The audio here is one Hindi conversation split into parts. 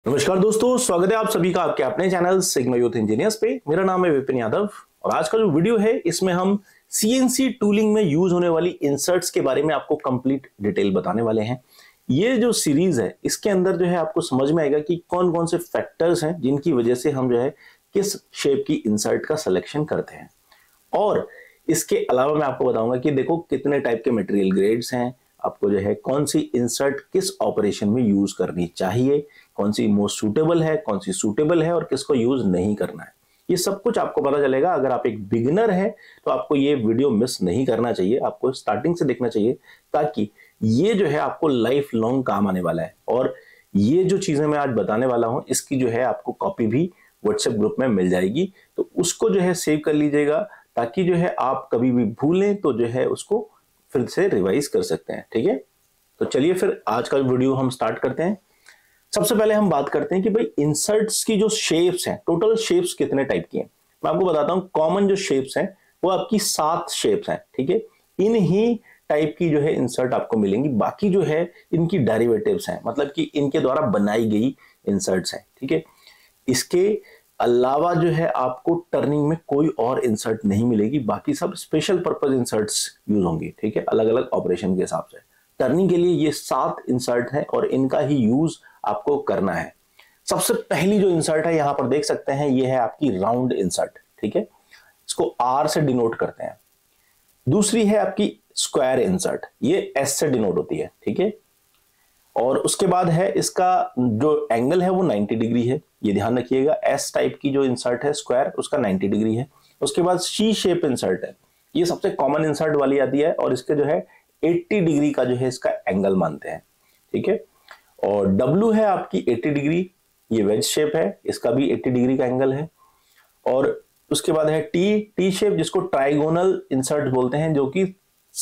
नमस्कार दोस्तों, स्वागत है आप सभी का आपके अपने चैनल सिग्मा यूथ इंजीनियर्स पे। मेरा नाम है विपिन यादव और आज का जो वीडियो है इसमें हम सीएनसी टूलिंग में यूज होने वाली इंसर्ट्स के बारे में आपको कंप्लीट डिटेल बताने वाले हैं। ये जो सीरीज है इसके अंदर जो है आपको समझ में आएगा कि कौन कौन से फैक्टर्स हैं जिनकी वजह से हम जो है किस शेप की इंसर्ट का सिलेक्शन करते हैं। और इसके अलावा मैं आपको बताऊंगा कि देखो कितने टाइप के मटेरियल ग्रेड्स हैं, आपको जो है कौन सी इंसर्ट किस ऑपरेशन में यूज करनी चाहिए, कौन सी मोस्ट सूटेबल है, कौन सी सूटेबल है और किसको यूज नहीं करना है। ये सब कुछ आपको पता चलेगा। अगर आप एक बिगिनर हैं तो आपको ये वीडियो मिस नहीं करना चाहिए, आपको स्टार्टिंग से देखना चाहिए ताकि ये जो है आपको लाइफ लॉन्ग काम आने वाला है। और ये जो चीजें मैं आज बताने वाला हूं इसकी जो है आपको कॉपी भी व्हाट्सएप ग्रुप में मिल जाएगी, तो उसको जो है सेव कर लीजिएगा ताकि जो है आप कभी भी भूलें तो जो है उसको फिर से रिवाइज कर सकते हैं। ठीक है, तो चलिए फिर आज का वीडियो हम स्टार्ट करते हैं। सबसे पहले हम बात करते हैं कि भाई इंसर्ट्स की जो शेप्स हैं, टोटल शेप्स कितने टाइप की हैं। मैं आपको बताता हूं, कॉमन जो शेप्स हैं वो आपकी 7 शेप्स हैं। ठीक है, इन ही टाइप की जो है इंसर्ट आपको मिलेंगी, बाकी जो है इनकी डेरिवेटिव्स हैं, मतलब कि इनके द्वारा बनाई गई इंसर्ट्स हैं। ठीक है, इसके अलावा जो है आपको टर्निंग में कोई और इंसर्ट नहीं मिलेगी, बाकी सब स्पेशल पर्पस इंसर्ट्स यूज होंगी। ठीक है, अलग अलग ऑपरेशन के हिसाब से टर्निंग के लिए ये 7 इंसर्ट हैं और इनका ही यूज आपको करना है। सबसे पहली जो इंसर्ट है यहां पर देख सकते हैं, ये है आपकी राउंड इंसर्ट। ठीक है, इसको आर से डिनोट करते हैं। दूसरी है आपकी स्क्वायर इंसर्ट, ये एस से डिनोट होती है। ठीक है, और उसके बाद है इसका जो एंगल है वो 90 डिग्री है, ये ध्यान रखिएगा। एस टाइप की जो इंसर्ट है स्क्वायर, उसका 90 डिग्री है। उसके बाद सी शेप इंसर्ट है, ये सबसे कॉमन इंसर्ट वाली आती है और इसके जो है 80 डिग्री का जो है इसका एंगल मानते हैं। ठीक है, और डब्ल्यू है आपकी 80 डिग्री, ये वेज शेप है, इसका भी 80 डिग्री का एंगल है। और उसके बाद है टी शेप, जिसको ट्राइगोनल इंसर्ट बोलते हैं, जो कि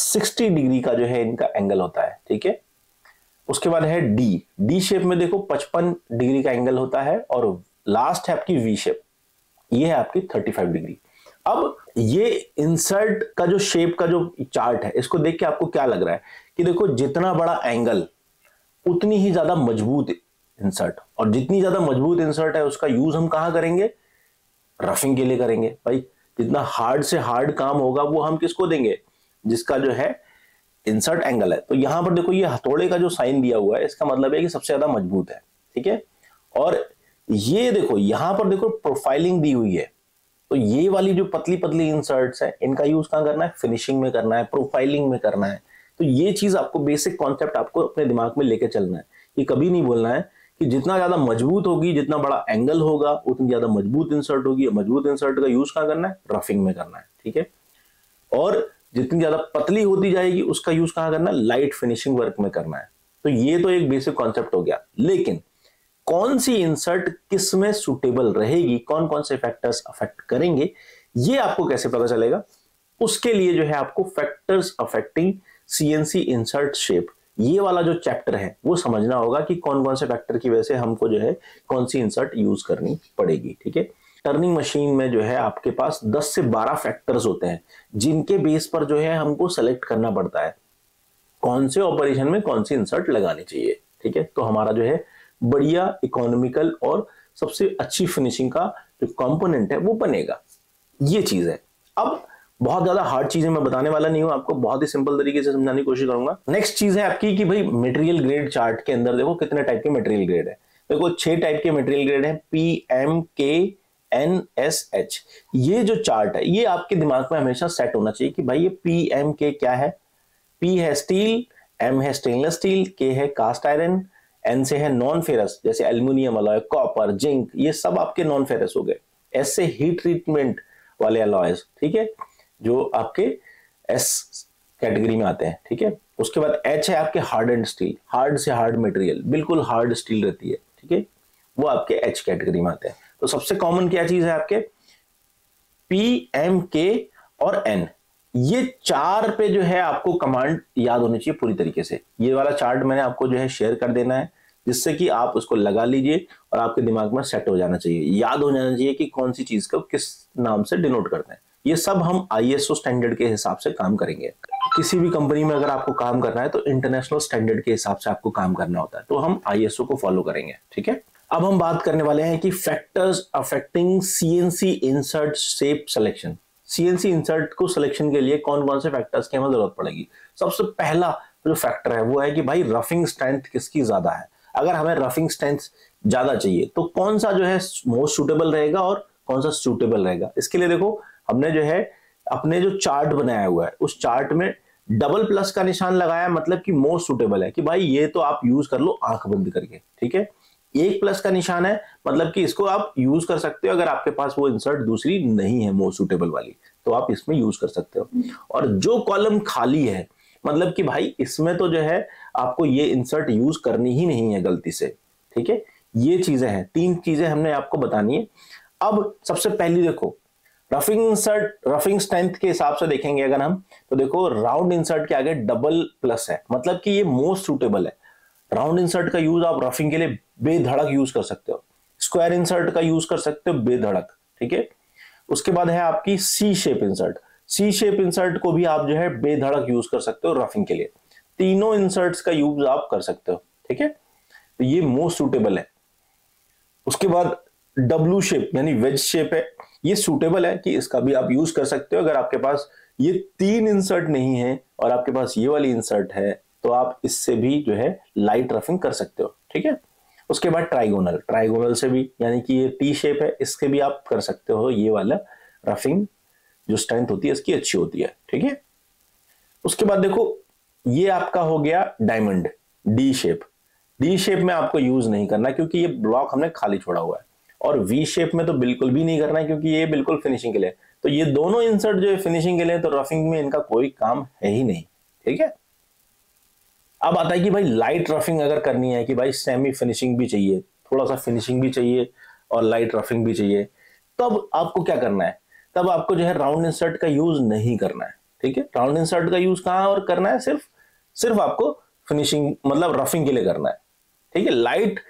60 डिग्री का जो है इनका एंगल होता है। ठीक है, उसके बाद है डी शेप में देखो 55 डिग्री का एंगल होता है। और लास्ट है आपकी वी शेप, ये है आपकी 35 डिग्री। अब ये इंसर्ट का जो शेप का जो चार्ट है इसको देख के आपको क्या लग रहा है कि देखो जितना बड़ा एंगल उतनी ही ज्यादा मजबूत इंसर्ट, और जितनी ज्यादा मजबूत इंसर्ट है उसका यूज हम कहां करेंगे, रफिंग के लिए करेंगे। भाई जितना हार्ड से हार्ड काम होगा वो हम किसको देंगे, जिसका जो है इंसर्ट एंगल है। तो यहां पर देखो ये हथौड़े का जो साइन दिया हुआ है इसका मतलब है कि सबसे ज्यादा मजबूत है। ठीक है, और ये देखो यहां पर देखो प्रोफाइलिंग दी हुई है, तो ये वाली जो पतली पतली इंसर्ट्स है इनका यूज कहां करना है, फिनिशिंग में करना है, प्रोफाइलिंग में करना है। तो ये चीज आपको बेसिक कॉन्सेप्ट आपको अपने दिमाग में लेके चलना है। ये कभी नहीं बोलना है कि जितना ज्यादा मजबूत होगी, जितना बड़ा एंगल होगा उतनी ज्यादा मजबूत इंसर्ट होगी। मजबूत इंसर्ट का यूज कहां करना है, रफिंग में करना है। ठीक है, और जितनी ज्यादा पतली होती जाएगी उसका यूज कहां करना है, लाइट फिनिशिंग वर्क में करना है। तो ये तो एक बेसिक कॉन्सेप्ट हो गया, लेकिन कौन सी इंसर्ट किस में सुटेबल रहेगी, कौन कौन से फैक्टर्स अफेक्ट करेंगे, ये आपको कैसे पता चलेगा। उसके लिए जो है आपको factors affecting CNC insert shape, ये वाला जो चैप्टर है वो समझना होगा कि कौन कौन से फैक्टर की वजह से हमको जो है कौन सी इंसर्ट यूज करनी पड़ेगी। ठीक है, टर्निंग मशीन में जो है आपके पास 10 से 12 फैक्टर्स होते हैं जिनके बेस पर जो है हमको सेलेक्ट करना पड़ता है कौन से ऑपरेशन में कौन सी इंसर्ट लगानी चाहिए। ठीक है, तो हमारा जो है बढ़िया इकोनॉमिकल और सबसे अच्छी फिनिशिंग का जो कंपोनेंट है वो बनेगा। ये चीज है। अब बहुत ज्यादा हार्ड चीजें मैं बताने वाला नहीं हूं, आपको बहुत ही सिंपल तरीके से समझाने की कोशिश करूंगा। नेक्स्ट चीज है आपकी कि भाई मटेरियल ग्रेड चार्ट के अंदर देखो कितने टाइप के मटेरियल ग्रेड है। देखो 6 टाइप के मटेरियल ग्रेड है, PMKNSH। ये जो चार्ट है ये आपके दिमाग में हमेशा सेट होना चाहिए कि भाई ये PMK क्या है। P है स्टील, M है स्टेनलेस स्टील, K है कास्ट आयरन, N से है नॉन फेरस जैसे एल्यूमिनियम अलॉय, कॉपर, जिंक, ये सब आपके नॉन फेरस हो गए। S से हीट ट्रीटमेंट वाले अलॉयज, ठीक है, जो आपके S कैटेगरी में आते हैं। ठीक है, उसके बाद H है आपके हार्ड एंड स्टील, हार्ड से हार्ड मटेरियल, बिल्कुल हार्ड स्टील रहती है। ठीक है, वो आपके H कैटेगरी में आते हैं। तो सबसे कॉमन क्या चीज है आपके P, M, K और N, ये 4 पे जो है आपको कमांड याद होनी चाहिए पूरी तरीके से। ये वाला चार्ट मैंने आपको जो है शेयर कर देना है जिससे कि आप उसको लगा लीजिए और आपके दिमाग में सेट हो जाना चाहिए, याद हो जाना चाहिए कि कौन सी चीज को किस नाम से डिनोट करते हैं। ये सब हम ISO स्टैंडर्ड के हिसाब से काम करेंगे। किसी भी कंपनी में अगर आपको काम करना है तो इंटरनेशनल स्टैंडर्ड के हिसाब से आपको काम करना होता है, तो हम ISO को फॉलो करेंगे। ठीक है, अब हम बात करने वाले हैं कि factors affecting CNC insert shape selection. CNC insert को सिलेक्शन के लिए कौन कौन से फैक्टर्स की हमें जरूरत पड़ेगी। सबसे पहला जो फैक्टर है वो है कि भाई रफिंग स्ट्रेंथ किसकी ज्यादा है। अगर हमें रफिंग स्ट्रेंथ ज्यादा चाहिए तो कौन सा जो है मोस्ट सूटेबल रहेगा और कौन सा सूटेबल रहेगा। इसके लिए देखो हमने जो है अपने जो चार्ट बनाया हुआ है उस चार्ट में डबल प्लस का निशान लगाया, मतलब कि मोस्ट सूटेबल है कि भाई ये तो आप यूज कर लो आंख बंद करके, ठीक है। एक प्लस का निशान है मतलब कि इसको आप यूज कर सकते हो, अगर आपके पास वो इंसर्ट दूसरी नहीं है मोस्ट सूटेबल वाली तो आप इसमें यूज कर सकते हो। और जो कॉलम खाली है मतलब कि भाई इसमें तो जो है आपको ये इंसर्ट यूज करनी ही नहीं है गलती से, ठीक है। ये चीजें हैं, 3 चीजें हमने आपको बतानी है। अब सबसे पहली देखो रफिंग इंसर्ट, रफिंग स्ट्रेंथ के हिसाब से देखेंगे अगर हम तो देखो राउंड इंसर्ट के आगे डबल प्लस है, मतलब कि ये मोस्ट सूटेबल है। राउंड इंसर्ट का यूज आप रफिंग के लिए बेधड़क यूज कर सकते हो, स्क्वायर इंसर्ट का यूज कर सकते हो बेधड़क, ठीक है। उसके बाद है आपकी C shape insert. C shape insert को भी आप जो है बेधड़क यूज कर सकते हो रफिंग के लिए। तीनों इंसर्ट्स का यूज आप कर सकते हो, ठीक है। तो ये मोस्ट सूटेबल है। उसके बाद डब्लू शेप यानी वेज शेप है, ये सूटेबल है कि इसका भी आप यूज कर सकते हो। अगर आपके पास ये 3 इंसर्ट नहीं है और आपके पास ये वाली इंसर्ट है तो आप इससे भी जो है लाइट रफिंग कर सकते हो, ठीक है। उसके बाद ट्राइगोनल, ट्राइगोनल से भी यानी कि ये टी शेप है इसके भी आप कर सकते हो, ये वाला रफिंग जो स्ट्रेंथ होती है इसकी अच्छी होती है, ठीक है। उसके बाद देखो ये आपका हो गया diamond D shape. D shape में आपको यूज नहीं करना क्योंकि ये ब्लॉक हमने खाली छोड़ा हुआ है, और वी शेप में तो बिल्कुल भी नहीं करना है क्योंकि ये बिल्कुल फिनिशिंग के लिए। तो ये दोनों इंसर्ट जो है फिनिशिंग के लिए, तो रफिंग में इनका कोई काम है ही नहीं, ठीक है। अब आता है कि भाई लाइट रफिंग अगर करनी है कि भाई सेमी फिनिशिंग भी चाहिए, थोड़ा सा फिनिशिंग भी चाहिए और लाइट रफिंग भी चाहिए, तब आपको क्या करना है, तब आपको जो है राउंड इंसर्ट का यूज नहीं करना है, ठीक है। राउंड इंसर्ट का यूज कहां और करना है, सिर्फ आपको फिनिशिंग मतलब रफिंग के लिए करना है, ठीक है। लाइट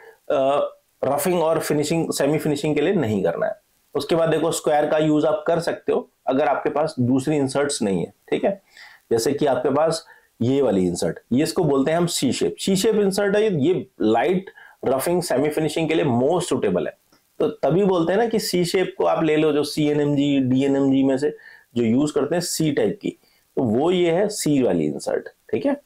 रफिंग और फिनिशिंग सेमी फिनिशिंग के लिए नहीं करना है। उसके बाद देखो स्क्वायर का यूज आप कर सकते हो अगर आपके पास दूसरी इंसर्ट्स नहीं है, ठीक है। जैसे कि आपके पास ये वाली इंसर्ट, ये इसको बोलते हैं हम C shape. C shape insert है ये लाइट रफिंग सेमी फिनिशिंग के लिए मोस्ट सुटेबल है। तो तभी बोलते हैं ना कि सी शेप को आप ले लो, जो CNMG DNMG में से जो यूज करते हैं सी टाइप की, तो वो ये है सी वाली इंसर्ट, ठीक है।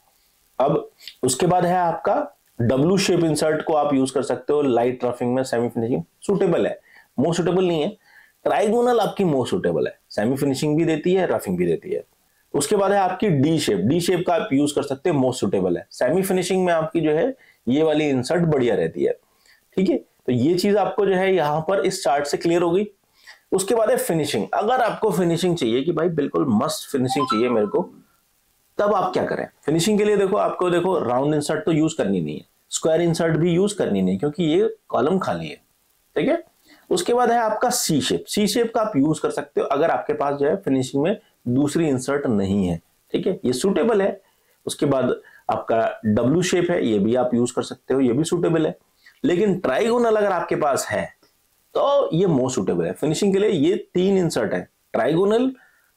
अब उसके बाद है आपका डब्लू शेप इंसर्ट को आप यूज कर सकते हो लाइट रफिंग में, सेमी फिनिशिंग सुटेबल है, मोस्ट सुटेबल नहीं है। ट्राइगोनल आपकी मोस्ट सुटेबल है, सेमी फिनिशिंग भी देती है रफिंग भी देती है। उसके बाद है आपकी डी शेप, डी शेप का आप यूज कर सकते हैं, मोस्ट सुटेबल है। सेमी फिनिशिंग में आपकी जो है ये वाली इंसर्ट बढ़िया रहती है, ठीक है। तो ये चीज आपको जो है यहां पर इस चार्ट से क्लियर होगी। उसके बाद है फिनिशिंग। अगर आपको फिनिशिंग चाहिए कि भाई बिल्कुल मस्त फिनिशिंग चाहिए मेरे को, तब आप क्या करें फिनिशिंग के लिए, देखो आपको देखो राउंड इंसर्ट तो यूज करनी नहीं है, स्क्वायर इंसर्ट भी यूज करनी नहीं क्योंकि ये कॉलम खाली है, ठीक है। उसके बाद है आपका सी शेप। सी शेप का आप यूज कर सकते हो अगर आपके पास जो है फिनिशिंग में दूसरी इंसर्ट नहीं है, ठीक है, ये सूटेबल है। उसके बाद आपका डब्ल्यू शेप है, ये भी आप यूज कर सकते हो, ये भी सूटेबल है। लेकिन ट्राइगोनल अगर आपके पास है तो ये मोस्ट सूटेबल है फिनिशिंग के लिए। ये 3 इंसर्ट है, ट्राइगोनल,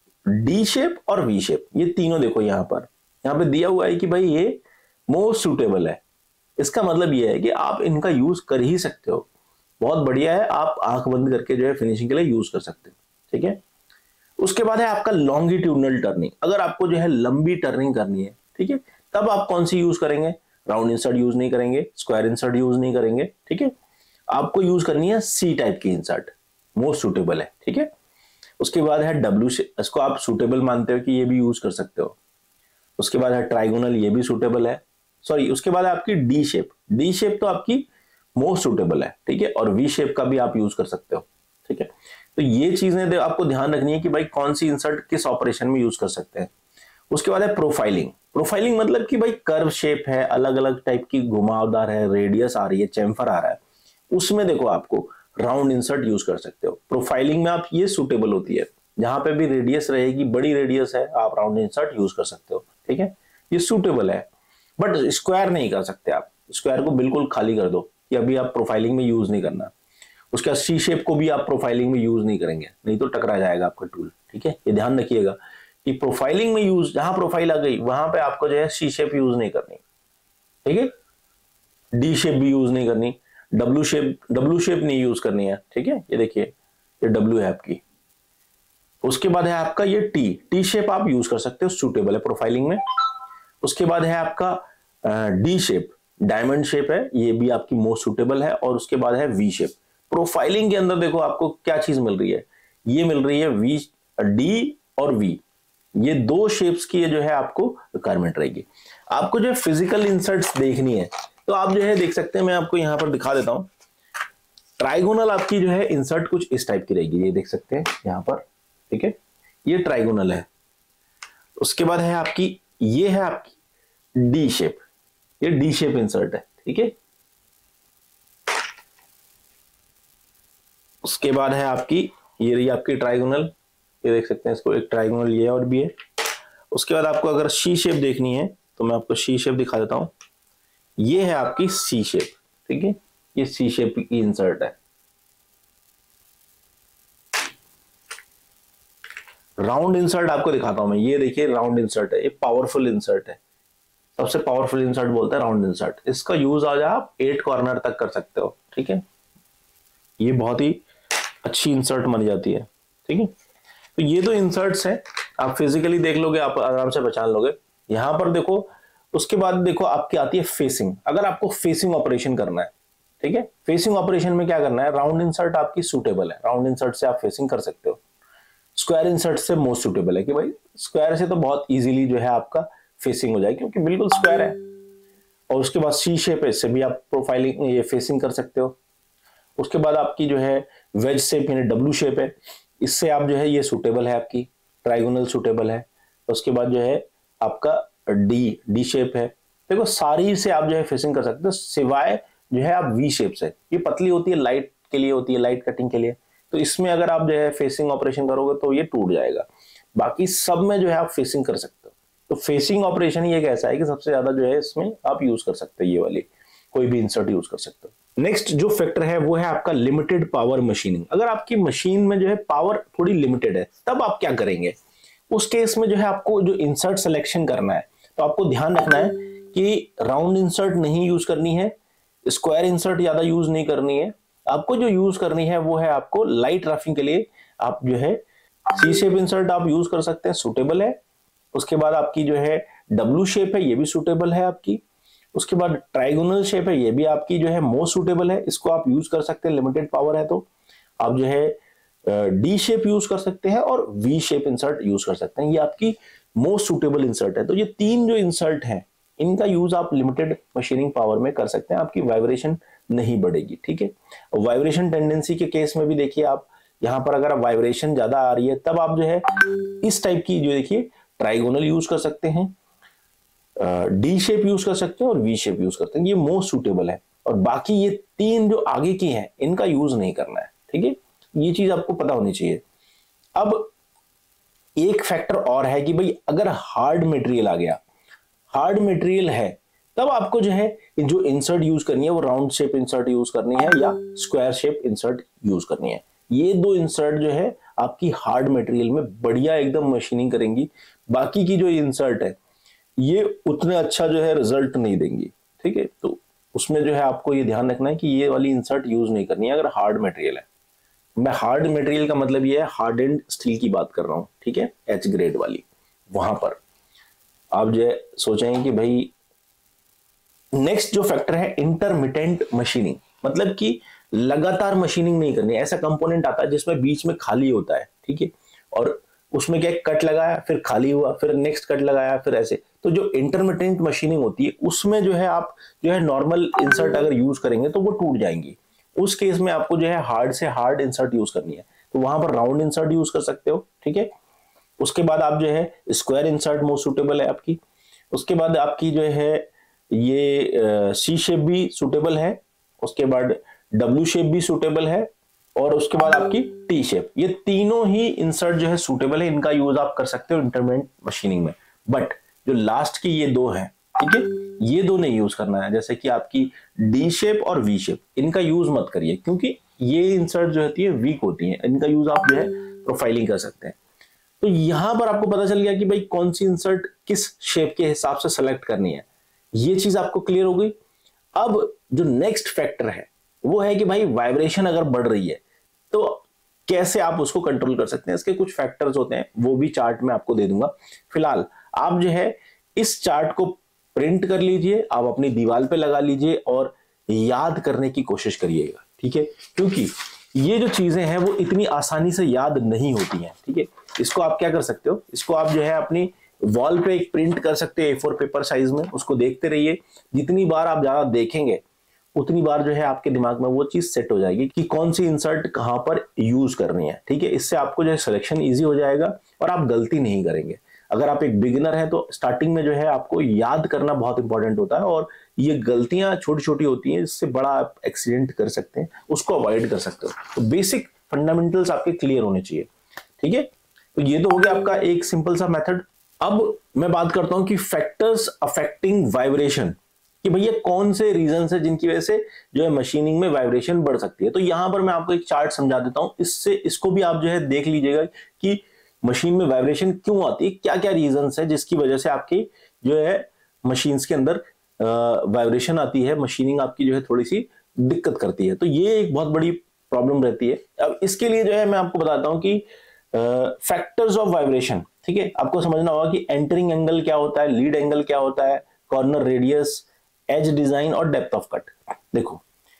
डी शेप और वी शेप, ये तीनों देखो यहाँ पे दिया हुआ है कि भाई ये मोस्ट सूटेबल है। इसका मतलब ये है कि आप इनका यूज कर ही सकते हो, बहुत बढ़िया है, आप आंख बंद करके जो है फिनिशिंग के लिए यूज कर सकते हो, ठीक है। उसके बाद है आपका लॉन्गिट्यूडनल टर्निंग। अगर आपको जो है लंबी टर्निंग करनी है, ठीक है, तब आप कौन सी यूज करेंगे, राउंड इंसर्ट यूज नहीं करेंगे, स्क्वायर इंसर्ट यूज नहीं करेंगे, ठीक है। आपको यूज करनी है सी टाइप की इंसर्ट, मोस्ट सूटेबल है, ठीक है। उसके बाद है डब्ल्यू शेप, इसको आप सूटेबल मानते हो कि ये भी यूज कर सकते हो। उसके बाद है ट्राइगोनल, ये भी सूटेबल है, सॉरी। उसके बाद है आपकी डी शेप। डी शेप तो आपकी मोस्ट सूटेबल है, ठीक है, और वी शेप का भी आप यूज कर सकते हो, ठीक है। तो ये चीजें आपको ध्यान रखनी है कि भाई कौन सी इंसर्ट किस ऑपरेशन में यूज कर सकते हैं। उसके बाद है प्रोफाइलिंग। प्रोफाइलिंग मतलब कि भाई कर्व शेप है, अलग अलग टाइप की घुमावदार है, रेडियस आ रही है, चैम्फर आ रहा है, उसमें देखो आपको राउंड इंसर्ट यूज कर सकते हो। प्रोफाइलिंग में आप ये सूटेबल होती है, जहां पे भी रेडियस रहेगी, बड़ी रेडियस है, आप राउंड इंसर्ट यूज कर सकते हो, ठीक है, ये सूटेबल है। बट स्क्वायर नहीं कर सकते आप, स्क्वायर को बिल्कुल खाली कर दो कि अभी आप प्रोफाइलिंग में यूज नहीं करना। उसके बाद सी शेप को भी आप प्रोफाइलिंग में यूज नहीं करेंगे, नहीं तो टकरा जाएगा आपका टूल, ठीक है। ये ध्यान रखिएगा कि प्रोफाइलिंग में यूज, जहां प्रोफाइल आ गई वहां पे आपको जो है सी शेप यूज नहीं करनी, ठीक है, डी शेप भी यूज नहीं करनी। डब्लू शेप नहीं यूज करनी है, ठीक है। ये देखिए ये डब्लू है आपकी। उसके बाद है आपका ये टी शेप आप यूज कर सकते हो, सूटेबल है प्रोफाइलिंग में। उसके बाद है आपका डी शेप, डायमंड शेप है, ये भी आपकी मोस्ट सूटेबल है। और उसके बाद है वी शेप। प्रोफाइलिंग के अंदर देखो आपको क्या चीज मिल रही है, ये मिल रही है वी, डी और वी, ये दो शेप्स की जो है आपको रिक्वायरमेंट रहेगी। आपको जो है फिजिकल इंसर्ट्स देखनी है तो आप जो है देख सकते हैं, मैं आपको यहां पर दिखा देता हूं। ट्राइगोनल आपकी जो है इंसर्ट कुछ इस टाइप की रहेगी, ये देख सकते हैं यहां पर, ठीक है, ये ट्राइगोनल है। उसके बाद है आपकी, ये है आपकी डी शेप, ये डी शेप इंसर्ट है, ठीक है। उसके बाद है आपकी, ये रही आपकी ट्राइगोनल, ये देख सकते हैं इसको, एक ट्राइगोनल ये और भी है। उसके बाद आपको अगर सी शेप देखनी है तो मैं आपको सी शेप दिखा देता हूं, ये है आपकी सी शेप, ठीक है, ये सी शेप की इंसर्ट है। राउंड इंसर्ट आपको दिखाता हूं मैं, ये देखिए राउंड इंसर्ट है, ये पावरफुल इंसर्ट है, सबसे पावरफुल इंसर्ट बोलता है राउंड इंसर्ट। इसका यूज आज आप 8 कॉर्नर तक कर सकते हो, ठीक है, ये बहुत ही अच्छी इंसर्ट मानी जाती है, ठीक है। तो ये दो इंसर्ट्स हैं, आप फिजिकली देख लोगे, आप आराम से पहचान लोगे। यहां पर देखो, उसके बाद देखो आपकी आती है फेसिंग। अगर आपको फेसिंग ऑपरेशन करना है, ठीक है, फेसिंग ऑपरेशन में क्या करना है, राउंड इंसर्ट आपकी सूटेबल है, राउंड इंसर्ट से आप फेसिंग कर सकते हो। स्क्वायर इंसर्ट से मोस्ट सूटेबल है कि भाई स्क्वायर से तो बहुत इजीली जो है आपका फेसिंग हो जाएगी क्योंकि बिल्कुल स्क्वायर है। और उसके बाद सी शेप है, इससे भी आप प्रोफाइलिंग ये फेसिंग कर सकते हो। उसके बाद आपकी जो है वेज शेप यानी डब्लू शेप है, इससे आप जो है ये सूटेबल है आपकी, ट्राइगोनल सूटेबल है। उसके बाद जो है आपका डी शेप है, देखो सारी से आप जो है फेसिंग कर सकते हो, सिवाय जो है आप वी शेप से, ये पतली होती है, लाइट के लिए होती है, लाइट कटिंग के लिए, तो इसमें अगर आप जो है फेसिंग ऑपरेशन करोगे तो ये टूट जाएगा। बाकी सब में जो है आप फेसिंग कर सकते हो। तो फेसिंग ऑपरेशन ये एक ऐसा है कि सबसे ज्यादा जो है इसमें आप यूज कर सकते हो, ये वाली कोई भी इंसर्ट यूज कर सकते हो। नेक्स्ट जो फैक्टर है वो है आपका लिमिटेड पावर मशीनिंग। अगर आपकी मशीन में जो है पावर थोड़ी लिमिटेड है तब आप क्या करेंगे, उस केस में जो है आपको जो इंसर्ट सिलेक्शन करना है तो आपको ध्यान रखना है कि राउंड इंसर्ट नहीं यूज करनी है, स्क्वायर इंसर्ट ज्यादा यूज नहीं करनी है। आपको जो यूज करनी है वो है आपको लाइट रफिंग के लिए आप जो है सी शेप इंसर्ट आप यूज कर सकते हैं, सूटेबल है। उसके बाद आपकी जो है डब्लू शेप है, ये भी सूटेबल है आपकी। उसके बाद ट्राइगोनल शेप है, ये भी आपकी जो है मोस्ट सूटेबल है, इसको आप यूज कर सकते हैं, लिमिटेड पावर है तो। आप जो है डी शेप यूज कर सकते हैं और वी शेप इंसर्ट यूज कर सकते हैं, ये आपकी मोस्ट सूटेबल इंसर्ट है। तो ये तीन जो इंसर्ट है इनका यूज आप लिमिटेड मशीनिंग पावर में कर सकते हैं, आपकी वाइब्रेशन नहीं बढ़ेगी, ठीक है। वाइब्रेशन टेंडेंसी के केस में भी देखिए आप यहां पर अगर वाइब्रेशन ज्यादा आ रही है तब आप जो है इस टाइप की जो देखिए ट्राइगोनल यूज कर सकते हैं, डी शेप यूज कर सकते हैं और वी शेप यूज करते हैं, ये मोस्ट सूटेबल है। और बाकी ये तीन जो आगे की हैं इनका यूज नहीं करना है, ठीक है, ये चीज आपको पता होनी चाहिए। अब एक फैक्टर और है कि भाई अगर हार्ड मटेरियल आ गया, हार्ड मटेरियल है तब आपको जो है जो इंसर्ट यूज करनी है वो राउंड शेप इंसर्ट यूज करनी है या स्क्वायर शेप इंसर्ट यूज करनी है। ये दो इंसर्ट जो है आपकी हार्ड मटेरियल में बढ़िया एकदम मशीनिंग करेंगी, बाकी की जो इंसर्ट है ये उतने अच्छा जो है रिजल्ट नहीं देंगी, ठीक है। तो उसमें जो है आपको ये ध्यान रखना है कि ये वाली इंसर्ट यूज नहीं करनी है अगर हार्ड मटेरियल है। मैं हार्ड मटेरियल का मतलब ये है हार्ड एंड स्टील की बात कर रहा हूं, ठीक है, एच ग्रेड वाली। वहां पर आप जो है सोचेंगे कि भाई नेक्स्ट जो फैक्टर है इंटरमिटेंट मशीनिंग, मतलब कि लगातार मशीनिंग नहीं करनी। ऐसा कंपोनेंट आता है जिसमें बीच में खाली होता है, ठीक है, और उसमें क्या कट लगाया फिर खाली हुआ फिर नेक्स्ट कट लगाया फिर ऐसे। तो जो इंटरमिटेंट मशीनिंग होती है उसमें जो है आप जो है नॉर्मल इंसर्ट अगर यूज करेंगे तो वो टूट जाएंगी। उस केस में आपको जो है हार्ड से हार्ड इंसर्ट यूज करनी है, तो वहां पर राउंड इंसर्ट यूज कर सकते हो, ठीक है। उसके बाद आप जो है स्क्वायर इंसर्ट मोस्ट सूटेबल है आपकी। उसके बाद आपकी जो है ये सी शेप भी सूटेबल है, उसके बाद डब्ल्यू शेप भी सूटेबल है, और उसके बाद आपकी टी शेप। ये तीनों ही इंसर्ट जो है सूटेबल है, इनका यूज आप कर सकते हो इंटरमिटेंट मशीनिंग में। बट जो लास्ट की ये दो हैं, ठीक है, ये दो नहीं यूज करना है, जैसे कि आपकी डी शेप और वी शेप, इनका यूज मत करिए क्योंकि ये इंसर्ट जो होती है वीक होती है, इनका यूज आप जो है प्रोफाइलिंग कर सकते हैं। तो यहां पर आपको पता चल गया कि भाई कौन सी इंसर्ट किस शेप के हिसाब से सेलेक्ट करनी है, ये चीज आपको क्लियर हो गई। अब जो नेक्स्ट फैक्टर है वो है कि भाई वाइब्रेशन अगर बढ़ रही है तो कैसे आप उसको कंट्रोल कर सकते हैं। इसके कुछ फैक्टर्स होते हैं, वो भी चार्ट में आपको दे दूंगा। फिलहाल आप जो है इस चार्ट को प्रिंट कर लीजिए, आप अपनी दीवार पे लगा लीजिए और याद करने की कोशिश करिएगा, ठीक है, क्योंकि ये जो चीजें हैं वो इतनी आसानी से याद नहीं होती हैं, ठीक है। इसको आप क्या कर सकते हो, इसको आप जो है अपनी वॉल पे एक प्रिंट कर सकते हैं A4 पेपर साइज में, उसको देखते रहिए। जितनी बार आप ज्यादा देखेंगे उतनी बार जो है आपके दिमाग में वो चीज सेट हो जाएगी कि कौन सी इंसर्ट कहां पर यूज करनी है, ठीक है। इससे आपको जो है सिलेक्शन इजी हो जाएगा और आप गलती नहीं करेंगे। अगर आप एक बिगिनर हैं तो स्टार्टिंग में जो है आपको याद करना बहुत इंपॉर्टेंट होता है, और ये गलतियां छोटी छोटी होती हैं, इससे बड़ा आप एक्सीडेंट कर सकते हैं, उसको अवॉइड कर सकते हो। तो बेसिक फंडामेंटल्स आपके क्लियर होने चाहिए, ठीक है। तो ये तो हो गया आपका एक सिंपल सा मेथड। अब मैं बात करता हूं कि फैक्टर्स अफेक्टिंग वाइब्रेशन, कि भैया कौन से रीजन है जिनकी वजह से जो है मशीनिंग में वाइब्रेशन बढ़ सकती है। तो यहां पर मैं आपको एक चार्ट समझा देता हूं, इससे इसको भी आप जो है देख लीजिएगा कि मशीन में वाइब्रेशन क्यों आती है, क्या क्या रीजन है जिसकी वजह से आपकी जो है मशीन्स के अंदर वाइब्रेशन आती है, मशीनिंग आपकी जो है थोड़ी सी दिक्कत करती है। तो ये एक बहुत बड़ी प्रॉब्लम रहती है। अब इसके लिए जो है मैं आपको बताता हूं कि फैक्टर्स ऑफ वाइब्रेशन, ठीक है। आपको समझना होगा कि एंटरिंग एंगल क्या होता है, लीड एंगल क्या होता है, कॉर्नर रेडियस, एज डिजाइन और डेप्थ ऑफ कट। देखो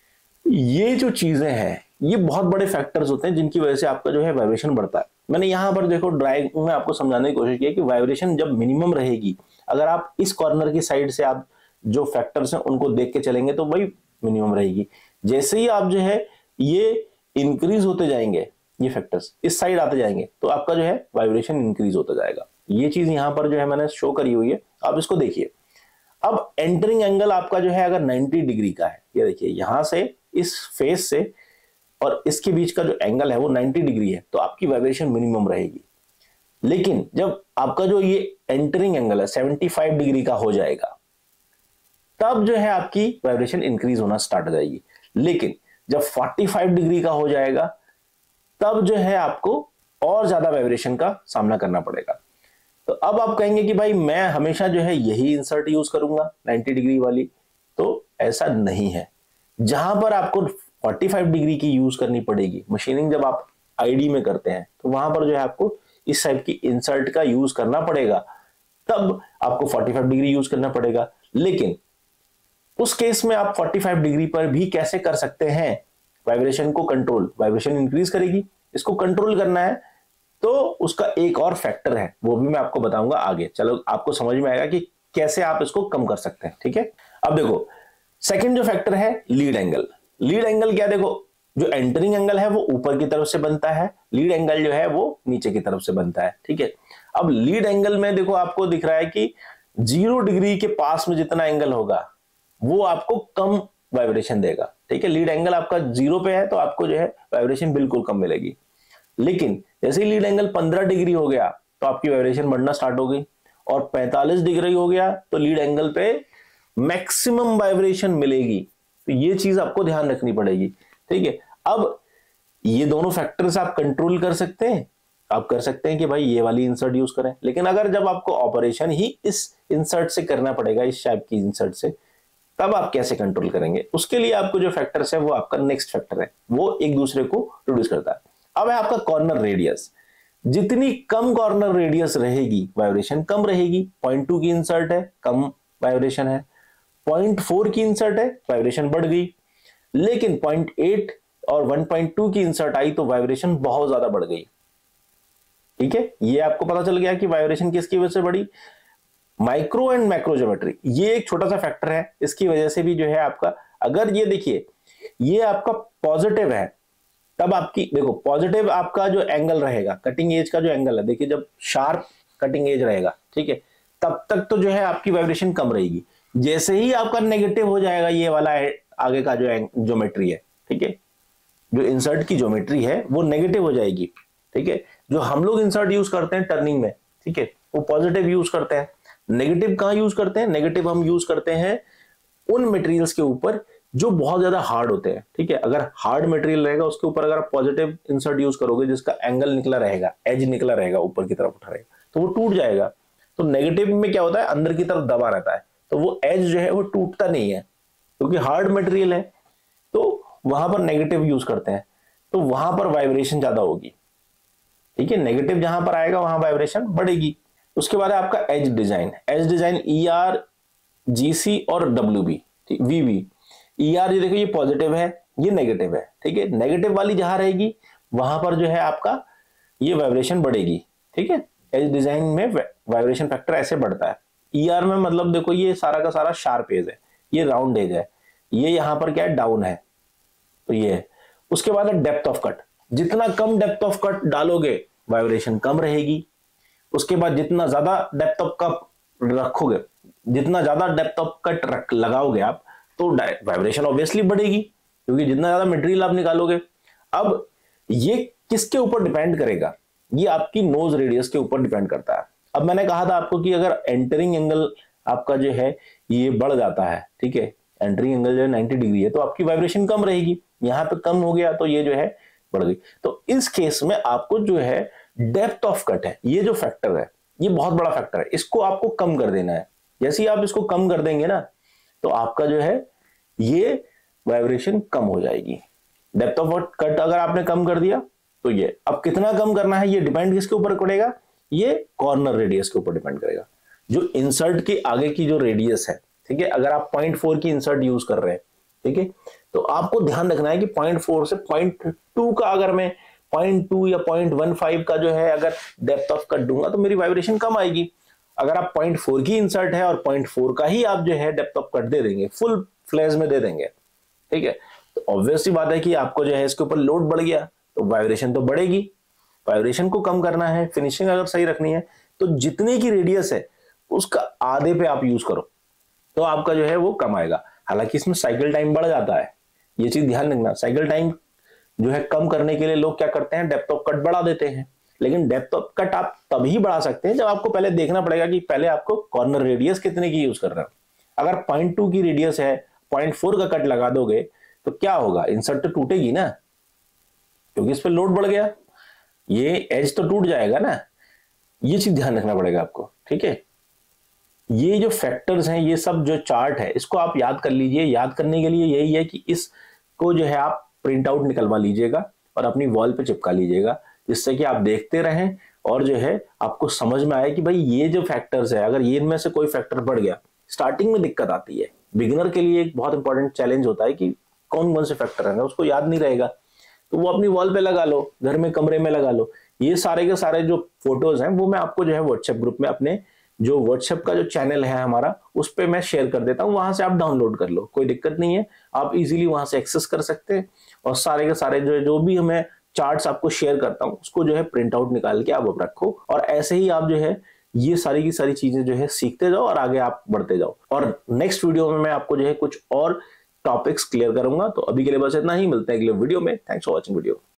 ये जो चीजें हैं ये बहुत बड़े फैक्टर्स होते हैं जिनकी वजह से आपका जो है वाइब्रेशन बढ़ता है। मैंने यहां पर देखो ड्राइंग में आपको समझाने की कोशिश की है कि वाइब्रेशन जब मिनिमम रहेगी, अगर आप इस कॉर्नर की साइड से आप जो फैक्टर्स हैं उनको देख के चलेंगे तो वही मिनिमम रहेगी। जैसे ही आप जो है ये इंक्रीज होते जाएंगे, ये फैक्टर्स इस साइड आते जाएंगे, तो आपका जो है वाइब्रेशन इंक्रीज होता जाएगा। ये चीज यहां पर जो है मैंने शो करी हुई है, आप इसको देखिए। अब एंटरिंग एंगल आपका जो है अगर 90 डिग्री का है, ये देखिए यहां से इस फेस से और इसके बीच का जो एंगल है वो 90 डिग्री है, तो आपकी वाइब्रेशन मिनिमम रहेगी। लेकिन जब आपका जो ये एंटरिंग एंगल है 75 डिग्री का हो जाएगा, तब जो है आपकी वाइब्रेशन इंक्रीज होना स्टार्ट हो जाएगी। लेकिन जब 45 डिग्री का हो जाएगा, तब जो है आपको और ज्यादा वाइब्रेशन का सामना करना पड़ेगा। तो अब आप कहेंगे कि भाई मैं हमेशा जो है यही इंसर्ट यूज करूंगा 90 डिग्री वाली, तो ऐसा नहीं है। जहां पर आपको 45 डिग्री की यूज करनी पड़ेगी मशीनिंग, जब आप आईडी में करते हैं, तो वहां पर जो है आपको इस टाइप की इंसर्ट का यूज करना पड़ेगा, तब आपको 45 डिग्री यूज करना पड़ेगा। लेकिन उस केस में आप 45 डिग्री पर भी कैसे कर सकते हैं वाइब्रेशन को कंट्रोल, वाइब्रेशन इंक्रीज करेगी, इसको कंट्रोल करना है तो उसका एक और फैक्टर है, वो भी मैं आपको बताऊंगा आगे। चलो आपको समझ में आएगा कि कैसे आप इसको कम कर सकते हैं, ठीक है। अब देखो सेकंड जो फैक्टर है लीड एंगल। लीड एंगल क्या, देखो जो एंटरिंग एंगल है वो ऊपर की तरफ से बनता है, लीड एंगल जो है वो नीचे की तरफ से बनता है, ठीक है। अब लीड एंगल में देखो आपको दिख रहा है कि 0 डिग्री के पास में जितना एंगल होगा वो आपको कम वाइब्रेशन देगा, ठीक है। लीड एंगल आपका 0 पे है तो आपको जो है वाइब्रेशन बिल्कुल कम मिलेगी। लेकिन जैसे ही लीड एंगल 15 डिग्री हो गया तो आपकी वाइब्रेशन बढ़ना स्टार्ट हो गई, और 45 डिग्री हो गया तो लीड एंगल पे मैक्सिमम वाइब्रेशन मिलेगी। तो ये चीज आपको ध्यान रखनी पड़ेगी, ठीक है। अब ये दोनों फैक्टर्स आप कंट्रोल कर सकते हैं, आप कर सकते हैं कि भाई ये वाली इंसर्ट यूज करें। लेकिन अगर जब आपको ऑपरेशन ही इस इंसर्ट से करना पड़ेगा, इस टाइप की इंसर्ट से, तब आप कैसे कंट्रोल करेंगे? उसके लिए आपको जो फैक्टर्स है वो आपका नेक्स्ट फैक्टर है, वो एक दूसरे को रिड्यूस करता है। अब है आपका कॉर्नर रेडियस। जितनी कम कॉर्नर रेडियस रहेगी वाइब्रेशन कम रहेगी। 0.2 की इंसर्ट है, कम वाइब्रेशन है। 0.4 की इंसर्ट है, वाइब्रेशन बढ़ गई। लेकिन 0.8 और 1.2 की इंसर्ट आई तो वाइब्रेशन बहुत ज्यादा बढ़ गई, ठीक है। ये आपको पता चल गया कि वाइब्रेशन किसकी वजह से बढ़ी। माइक्रो एंड मैक्रो ज्योमेट्री, ये एक छोटा सा फैक्टर है, इसकी वजह से भी जो है आपका, अगर ये देखिए ये आपका पॉजिटिव है, तब आपकी देखो पॉजिटिव आपका जो एंगल रहेगा, कटिंग एज का जो एंगल है, देखिए जब शार्प कटिंग एज रहेगा, ठीक है, तब तक तो जो है आपकी वाइब्रेशन कम रहेगी। जैसे ही आपका नेगेटिव हो जाएगा ये वाला आगे का जो ज्योमेट्री है, ठीक है, जो इंसर्ट की ज्योमेट्री है वो नेगेटिव हो जाएगी, ठीक है। जो हम लोग इंसर्ट यूज करते हैं टर्निंग में, ठीक है, वो पॉजिटिव यूज करते हैं। नेगेटिव कहां यूज करते हैं? नेगेटिव हम यूज करते हैं उन मटेरियल्स के ऊपर जो बहुत ज्यादा हार्ड होते हैं, ठीक है। अगर हार्ड मटेरियल रहेगा उसके ऊपर अगर आप पॉजिटिव इंसर्ट यूज करोगे, जिसका एंगल निकला रहेगा, एज निकला रहेगा, ऊपर की तरफ उठा रहेगा, तो वो टूट जाएगा। तो नेगेटिव में क्या होता है, अंदर की तरफ दबा रहता है, तो वो एज जो है वो टूटता नहीं है, क्योंकि हार्ड मटेरियल है। तो वहां पर नेगेटिव यूज करते हैं तो वहां पर वाइब्रेशन ज्यादा होगी। ठीक है, नेगेटिव जहां पर आएगा वहां वाइब्रेशन बढ़ेगी। उसके बाद है आपका edge design. Edge design ER, GC और WB, VB। ER ये देखो, ये पॉजिटिव है, ये नेगेटिव है। ठीक है, नेगेटिव वाली जहां रहेगी वहां पर जो है आपका ये वाइब्रेशन बढ़ेगी। ठीक है, एज डिजाइन में वाइब्रेशन फैक्टर ऐसे बढ़ता है। ER में मतलब देखो ये सारा का सारा शार्प एज है, ये राउंड एज है, ये यहां पर क्या है, डाउन है, तो ये है। उसके बाद है डेप्थ ऑफ कट। जितना कम डेप्थ ऑफ कट डालोगे वाइब्रेशन कम रहेगी। उसके बाद जितना ज्यादा डेप्थ ऑफ कट रखोगे, जितना ज्यादा डेप्थ ऑफ कट लगाओगे आप, तो वाइब्रेशन ऑब्वियसली बढ़ेगी, क्योंकि जितना ज्यादा मटेरियल आप निकालोगे। अब ये किसके ऊपर डिपेंड करेगा, ये आपकी नोज रेडियस के ऊपर डिपेंड करता है। अब मैंने कहा था आपको कि अगर एंटरिंग एंगल आपका जो है ये बढ़ जाता है, ठीक है, एंटरिंग एंगल जो है 90 डिग्री है, तो आपकी वाइब्रेशन कम रहेगी। यहां पे कम हो गया तो ये जो है बढ़ गई। तो इस केस में आपको जो है डेप्थ ऑफ कट है, ये जो फैक्टर है, ये बहुत बड़ा फैक्टर है, इसको आपको कम कर देना है। जैसे ही आप इसको कम कर देंगे ना, तो आपका जो है ये वाइब्रेशन कम हो जाएगी। डेप्थ ऑफ कट अगर आपने कम कर दिया तो ये, अब कितना कम करना है ये डिपेंड किसके ऊपर करेगा, ये कॉर्नर रेडियस के ऊपर डिपेंड करेगा, जो इंसर्ट के आगे की जो रेडियस है। ठीक है, अगर आप 0.4 की इंसर्ट यूज कर रहे हैं, ठीक है, तो आपको ध्यान रखना है कि 0.4 से 0.2 का, अगर मैं 0.2 या 0.15 का जो है अगर डेप्थ ऑफ कट दूंगा तो मेरी वाइब्रेशन कम आएगी। अगर आप 0.4 की इंसर्ट है और 0.4 का ही आप जो है डेप्थ ऑफ कट दे देंगे, फुल फ्लैश में दे देंगे, ठीक है, तो ऑब्वियसली बात है कि आपको जो है इसके ऊपर लोड बढ़ गया तो वाइब्रेशन तो बढ़ेगी। वाइब्रेशन को कम करना है, फिनिशिंग अगर सही रखनी है, तो जितने की रेडियस है उसका आधे पे आप यूज करो, तो आपका जो है वो कम आएगा। हालांकि इसमें साइकिल टाइम बढ़ जाता है, ये चीज ध्यान रखना। साइकिल टाइम जो है कम करने के लिए लोग क्या करते हैं, डेप्थ ऑफ कट बढ़ा देते हैं। लेकिन डेप्थ ऑफ कट आप तभी बढ़ा सकते हैं जब आपको पहले देखना पड़ेगा कि पहले आपको कॉर्नर रेडियस कितने की यूज कर रहे हो। अगर 0.2 की रेडियस है, 0.4 का कट लगा दोगे तो क्या होगा, इंसर्ट तो टूटेगी ना, क्योंकि इस पर लोड बढ़ गया, ये एज तो टूट जाएगा ना। ये चीज ध्यान रखना पड़ेगा आपको। ठीक है, ये जो फैक्टर्स हैं, ये सब जो चार्ट है, इसको आप याद कर लीजिए। याद करने के लिए यही है कि इसको जो है आप प्रिंट आउट निकलवा लीजिएगा और अपनी वॉल पे चिपका लीजिएगा, जिससे कि आप देखते रहें और जो है आपको समझ में आए कि भाई ये जो फैक्टर्स है, अगर ये इनमें से कोई फैक्टर बढ़ गया, स्टार्टिंग में दिक्कत आती है। बिगिनर के लिए एक बहुत इंपॉर्टेंट चैलेंज होता है कि कौन कौन से फैक्टर है, उसको याद नहीं रहेगा, तो वो अपनी वॉल पे लगा लो, घर में कमरे में लगा लो। ये सारे के सारे जो फोटोज हैं वो मैं आपको जो है व्हाट्सएप ग्रुप में, अपने जो व्हाट्सएप का जो चैनल है हमारा, उस पर मैं शेयर कर देता हूं, वहां से आप डाउनलोड कर लो, कोई दिक्कत नहीं है, आप इजीली वहां से एक्सेस कर सकते हैं। और सारे के सारे जो भी हमें चार्ट्स आपको शेयर करता हूं, उसको जो है प्रिंट आउट निकाल के आप रखो, और ऐसे ही आप जो है ये सारी की सारी चीजें जो है सीखते जाओ और आगे आप बढ़ते जाओ। और नेक्स्ट वीडियो में मैं आपको जो है कुछ और टॉपिक्स क्लियर करूंगा। तो अभी के लिए बस इतना ही, मिलते हैं अगले वीडियो में। Thanks for watching video.